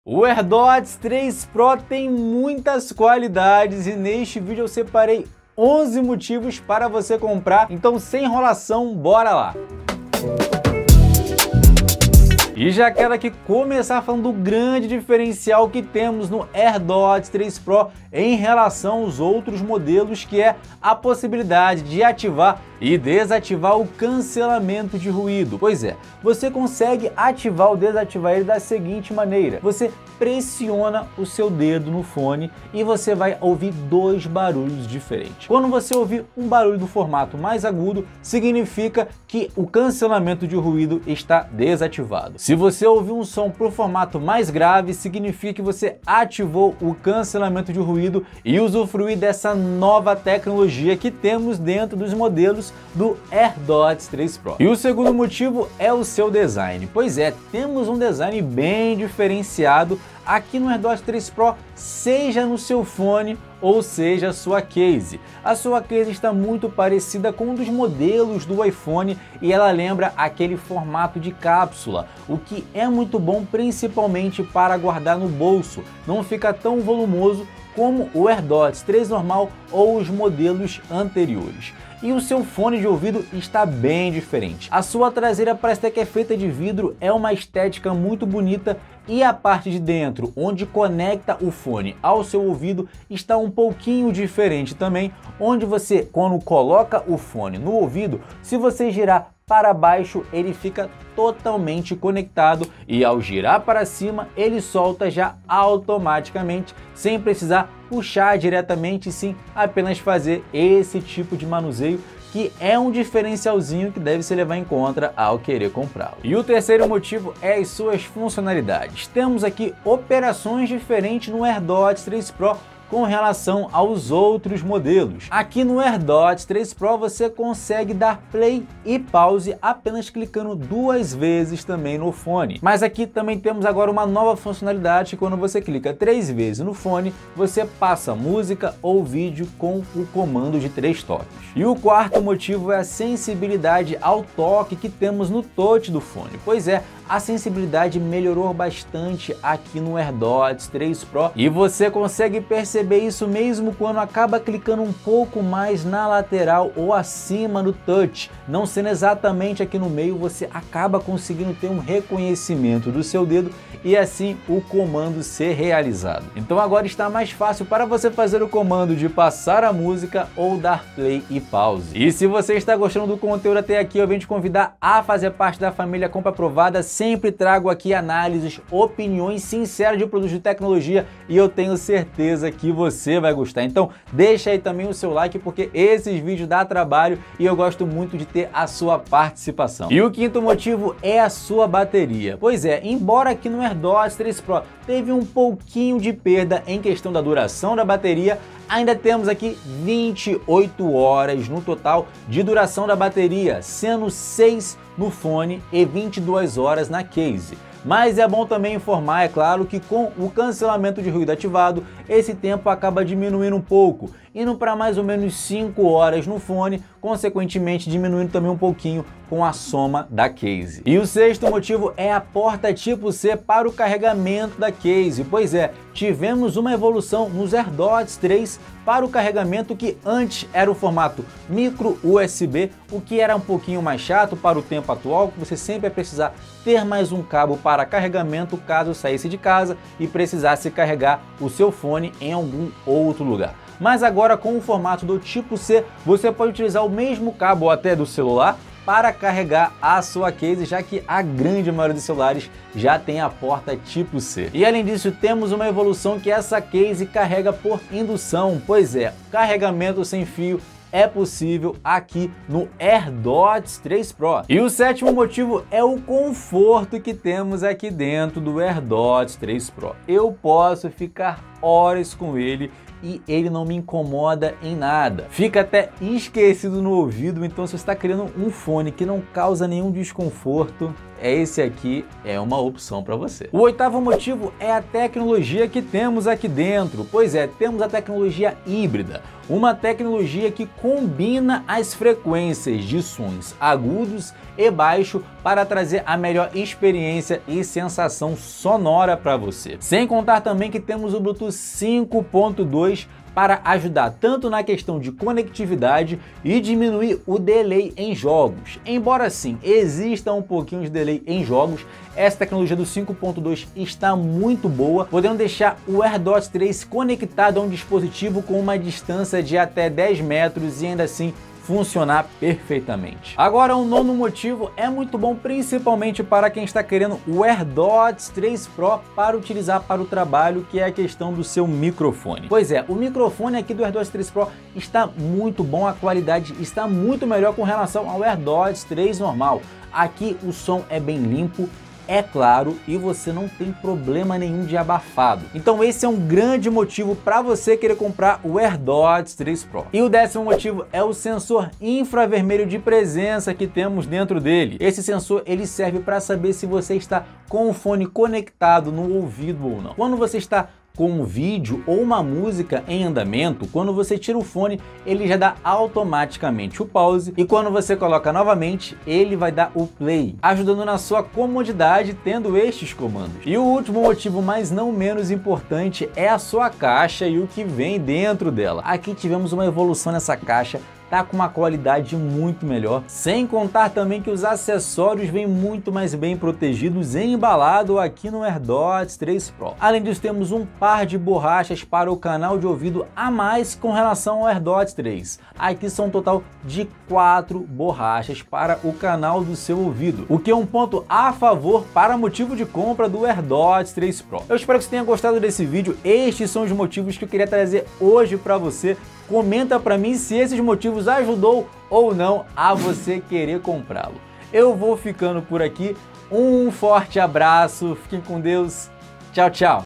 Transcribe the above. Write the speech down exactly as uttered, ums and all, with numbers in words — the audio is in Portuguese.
O AirDots três Pro tem muitas qualidades e neste vídeo eu separei onze motivos para você comprar, então sem enrolação, bora lá! E já quero aqui começar falando do grande diferencial que temos no AirDots três Pro em relação aos outros modelos, que é a possibilidade de ativar e desativar o cancelamento de ruído. Pois é, você consegue ativar ou desativar ele da seguinte maneira: você pressiona o seu dedo no fone e você vai ouvir dois barulhos diferentes. Quando você ouvir um barulho do formato mais agudo, significa que o cancelamento de ruído está desativado. Se você ouvir um som para o formato mais grave, significa que você ativou o cancelamento de ruído e usufruir dessa nova tecnologia que temos dentro dos modelos do AirDots três Pro. E o segundo motivo é o seu design. Pois é, temos um design bem diferenciado aqui no AirDots três Pro, seja no seu fone ou seja a sua case. A sua case está muito parecida com um dos modelos do iPhone e ela lembra aquele formato de cápsula, o que é muito bom principalmente para guardar no bolso. Não fica tão volumoso como o AirDots três normal ou os modelos anteriores. E o seu fone de ouvido está bem diferente. A sua traseira parece até que é feita de vidro, é uma estética muito bonita, e a parte de dentro, onde conecta o fone ao seu ouvido, está um pouquinho diferente também, onde você, quando coloca o fone no ouvido, se você girar para baixo, ele fica totalmente conectado e ao girar para cima, ele solta já automaticamente, sem precisar puxar diretamente, sim apenas fazer esse tipo de manuseio, que é um diferencialzinho que deve se levar em conta ao querer comprá-lo. E o terceiro motivo é as suas funcionalidades. Temos aqui operações diferentes no AirDots três Pro com relação aos outros modelos. Aqui no AirDots três Pro você consegue dar play e pause apenas clicando duas vezes também no fone. Mas aqui também temos agora uma nova funcionalidade: quando você clica três vezes no fone, você passa música ou vídeo com o comando de três toques. E o quarto motivo é a sensibilidade ao toque que temos no touch do fone. Pois é, a sensibilidade melhorou bastante aqui no AirDots três Pro e você consegue perceber isso mesmo quando acaba clicando um pouco mais na lateral ou acima do touch. Não sendo exatamente aqui no meio, você acaba conseguindo ter um reconhecimento do seu dedo e assim o comando ser realizado. Então agora está mais fácil para você fazer o comando de passar a música ou dar play e pause. E se você está gostando do conteúdo até aqui, eu venho te convidar a fazer parte da família Compra Aprovada. Sempre trago aqui análises, opiniões sinceras de produtos de tecnologia e eu tenho certeza que você vai gostar. Então deixa aí também o seu like, porque esses vídeos dá trabalho e eu gosto muito de ter a sua participação. E o quinto motivo é a sua bateria. Pois é, embora aqui no AirDots três Pro teve um pouquinho de perda em questão da duração da bateria, ainda temos aqui vinte e oito horas no total de duração da bateria, sendo seis no fone e vinte e duas horas na case. Mas é bom também informar, é claro, que com o cancelamento de ruído ativado, esse tempo acaba diminuindo um pouco, indo para mais ou menos cinco horas no fone, consequentemente diminuindo também um pouquinho com a soma da case. E o sexto motivo é a porta tipo C para o carregamento da case. Pois é, tivemos uma evolução nos AirDots três para o carregamento, que antes era o formato micro U S B, o que era um pouquinho mais chato para o tempo atual, que você sempre vai precisar ter mais um cabo para carregamento caso saísse de casa e precisasse carregar o seu fone em algum outro lugar. Mas agora, com o formato do tipo C, você pode utilizar o mesmo cabo ou até do celular para carregar a sua case, já que a grande maioria dos celulares já tem a porta tipo C. E além disso, temos uma evolução que essa case carrega por indução. Pois é, carregamento sem fio é possível aqui no AirDots três Pro. E o sétimo motivo é o conforto que temos aqui dentro do AirDots três Pro. Eu posso ficar horas com ele e ele não me incomoda em nada. Fica até esquecido no ouvido, então se você está querendo um fone que não causa nenhum desconforto, esse aqui é uma opção para você. O oitavo motivo é a tecnologia que temos aqui dentro. Pois é, temos a tecnologia híbrida, uma tecnologia que combina as frequências de sons agudos e baixo para trazer a melhor experiência e sensação sonora para você. Sem contar também que temos o Bluetooth cinco ponto dois para ajudar tanto na questão de conectividade e diminuir o delay em jogos. Embora sim exista um pouquinho de delay em jogos, essa tecnologia do cinco ponto dois está muito boa, podendo deixar o AirDots três conectado a um dispositivo com uma distância de até dez metros e ainda assim funcionar perfeitamente. Agora, um nono motivo é muito bom principalmente para quem está querendo o AirDots três Pro para utilizar para o trabalho, que é a questão do seu microfone. Pois é, o microfone aqui do AirDots três Pro está muito bom, a qualidade está muito melhor com relação ao AirDots três normal. Aqui o som é bem limpo, é claro, e você não tem problema nenhum de abafado. Então esse é um grande motivo para você querer comprar o AirDots três Pro. E o décimo motivo é o sensor infravermelho de presença que temos dentro dele. Esse sensor ele serve para saber se você está com o fone conectado no ouvido ou não. Quando você está com um vídeo ou uma música em andamento, quando você tira o fone, ele já dá automaticamente o pause e quando você coloca novamente, ele vai dar o play, ajudando na sua comodidade tendo estes comandos. E o último motivo, mas não menos importante, é a sua caixa e o que vem dentro dela. Aqui tivemos uma evolução nessa caixa, tá com uma qualidade muito melhor, sem contar também que os acessórios vêm muito mais bem protegidos e embalado aqui no AirDots três Pro. Além disso, temos um par de borrachas para o canal de ouvido a mais com relação ao AirDots três. Aqui são um total de quatro borrachas para o canal do seu ouvido, o que é um ponto a favor para motivo de compra do AirDots três Pro. Eu espero que você tenha gostado desse vídeo. Estes são os motivos que eu queria trazer hoje para você. Comenta para mim se esses motivos ajudou ou não a você querer comprá-lo. Eu vou ficando por aqui. Um forte abraço, fiquem com Deus. Tchau, tchau.